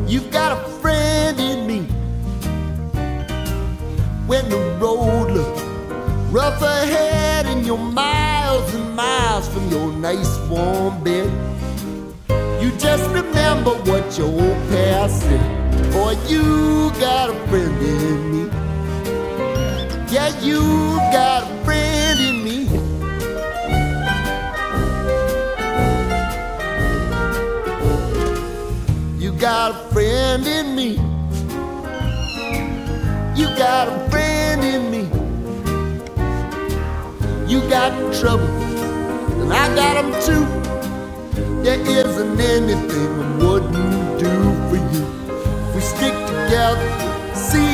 You've got a friend in me. When the road looks rough ahead and you're miles and miles from your nice warm bed, you just remember what your old past said. Boy, you got a friend in me. Yeah, you got a friend in me. You got a friend in me. You got a friend in me. You got trouble, and I got them too. There isn't anything I wouldn't do for you. If we stick together, see